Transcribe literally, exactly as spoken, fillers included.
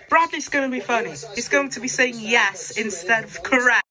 Bradley's going to be funny. He's going to be saying yes instead of correct.